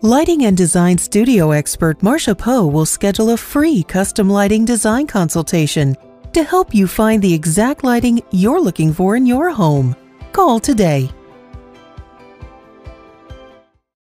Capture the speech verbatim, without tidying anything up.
Lighting and design studio expert Marcia Pou will schedule a free custom lighting design consultation to help you find the exact lighting you're looking for in your home. Call today.